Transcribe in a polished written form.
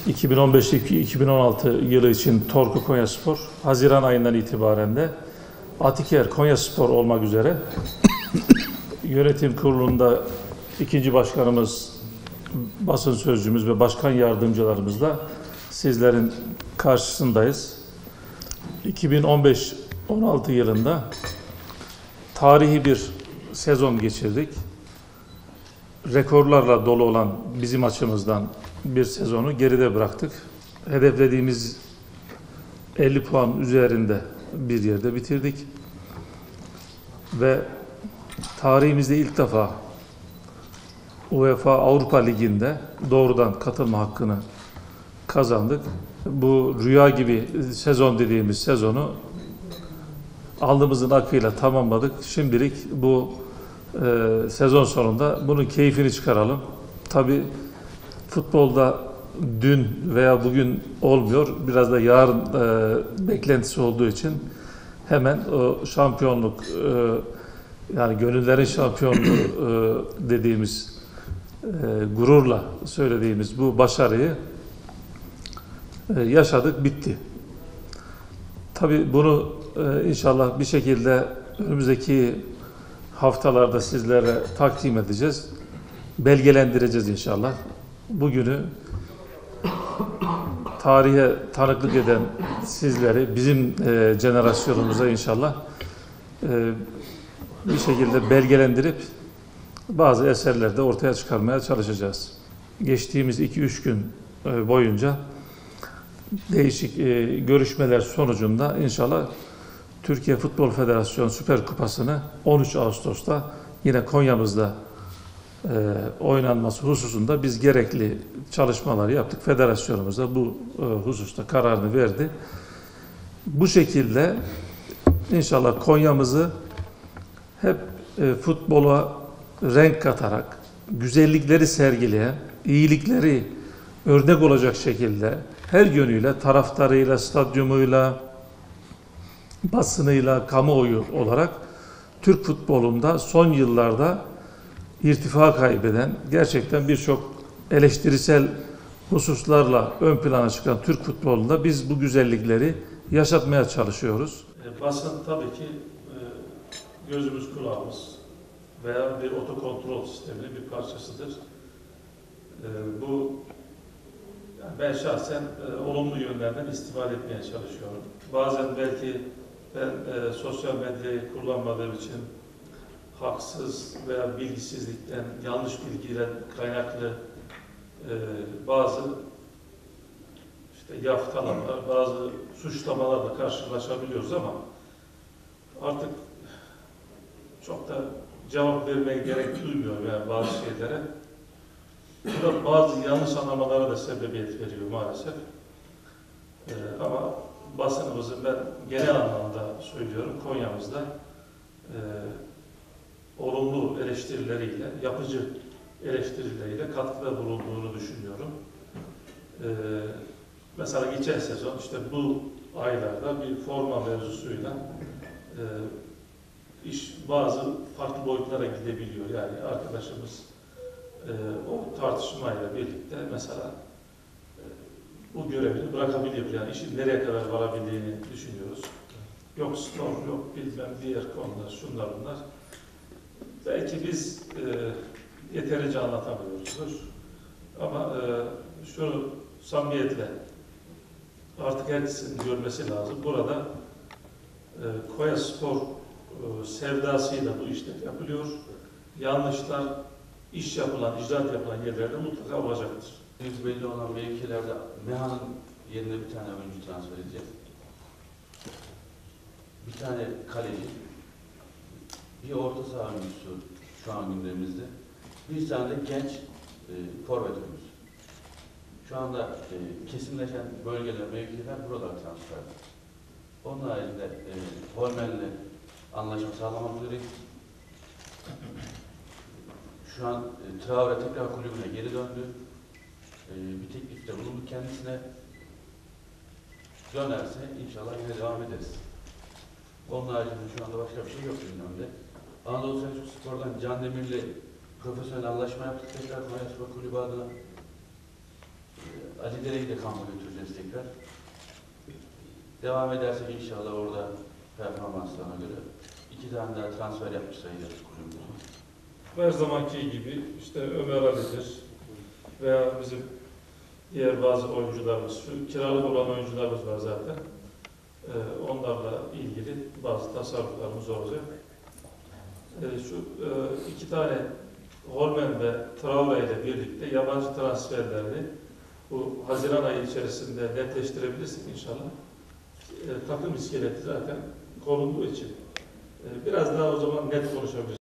2015-2016 yılı için Torku Konyaspor, Haziran ayından itibaren de Atiker Konyaspor olmak üzere yönetim kurulunda ikinci başkanımız, basın sözcümüz ve başkan yardımcılarımızla sizlerin karşısındayız. 2015-16 yılında tarihi bir sezon geçirdik. Rekorlarla dolu olan bizim açımızdan bir sezonu geride bıraktık. Hedeflediğimiz 50 puan üzerinde bir yerde bitirdik. Ve tarihimizde ilk defa UEFA Avrupa Ligi'nde doğrudan katılma hakkını kazandık. Bu rüya gibi sezon dediğimiz sezonu alnımızın akıyla tamamladık. Şimdilik bu sezon sonunda bunun keyfini çıkaralım. Tabii futbolda dün veya bugün olmuyor. Biraz da yarın beklentisi olduğu için hemen o şampiyonluk yani gönüllerin şampiyonluğu dediğimiz gururla söylediğimiz bu başarıyı yaşadık, bitti. Tabii bunu inşallah bir şekilde önümüzdeki haftalarda sizlere takdim edeceğiz. Belgelendireceğiz inşallah. Bugünü tarihe tanıklık eden sizleri, bizim jenerasyonumuza inşallah bir şekilde belgelendirip bazı eserleri de ortaya çıkarmaya çalışacağız. Geçtiğimiz 2-3 gün boyunca değişik görüşmeler sonucunda inşallah Türkiye Futbol Federasyonu Süper Kupası'nı 13 Ağustos'ta yine Konya'mızda oynanması hususunda biz gerekli çalışmaları yaptık. Federasyonumuz da bu hususta kararını verdi. Bu şekilde inşallah Konya'mızı hep futbola renk katarak, güzellikleri sergileyen, iyilikleri örnek olacak şekilde her yönüyle, taraftarıyla, stadyumuyla, basınıyla, kamuoyu olarak Türk futbolunda son yıllarda irtifa kaybeden, gerçekten birçok eleştirisel hususlarla ön plana çıkan Türk futbolunda biz bu güzellikleri yaşatmaya çalışıyoruz. Basın tabii ki gözümüz kulağımız veya bir otokontrol sisteminin bir parçasıdır. Bu yani ben şahsen olumlu yönlerden istifade etmeye çalışıyorum. Bazen belki ben sosyal medyayı kullanmadığım için haksız veya bilgisizlikten, yanlış bilgiyle kaynaklı bazı yaftalamalar, bazı suçlamalarla karşılaşabiliyoruz ama artık çok da cevap vermeye gerek duymuyorum yani bazı şeylere. Bu da bazı yanlış anlamalara da sebebiyet veriyor maalesef. Ama basınımızın ben genel anlamda söylüyorum Konya'mızda olumlu eleştirileriyle, yapıcı eleştirileriyle katkıda bulunduğunu düşünüyorum. Mesela geçen sezon işte bu aylarda bir forma mevzusuyla iş bazı farklı boyutlara gidebiliyor. Yani arkadaşımız o tartışmayla birlikte mesela bu görevini bırakabiliyor. Yani işin nereye kadar varabildiğini düşünüyoruz. Yok storm, yok bilmem diğer konular, şunlar bunlar. Belki biz yeterince anlatamıyoruzdur. Ama şunu samimiyetle artık herkesin görmesi lazım. Burada Konyaspor sevdasıyla bu işler yapılıyor. Yanlışlar iş yapılan, icraat yapılan yerlerde mutlaka olacaktır. Belli olan mevkilerde Meha'nın yerine bir tane oyuncu transfer edeceğiz. Bir tane kaleci, bir orta saha oyuncusu şu an gündemimizde. Bir tane de genç forvet oyuncusu. Şu anda kesinleşen bölgeler, mevkiler buralar transfer. Onun haricinde Holmen'le anlaşma sağlamak üzereyiz. Şu an Traore tekrar kulübüne geri döndü. Bir teklifte bulunduk kendisine. Dönerse inşallah yine devam ederiz. Onun haricinde şu anda başka bir şey yok gündemde. Anadolu Selçuk Spor'dan Can Demir'le profesyonel anlaşma yaptık tekrar Konyaspor Kulübü adına. Ali Dere'yi de kampa götüreceğiz tekrar. Devam edersek inşallah orada performanslarına göre 2 tane daha transfer yapmış sayacağız kulübümüzün. Her zamanki gibi işte Ömer Ali'dir veya bizim diğer bazı oyuncularımız, şu kiralık olan oyuncularımız var zaten. Onlarla ilgili bazı tasarruflarımız olacak. Şu 2 tane Holmen ve Traore ile birlikte yabancı transferlerini bu Haziran ayı içerisinde netleştirebilirsek inşallah. Takım iskeleti zaten konulduğu için biraz daha o zaman net konuşabiliriz.